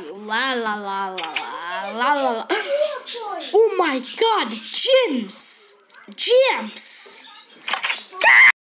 La la la la la la la. Oh my god, gems! Gems!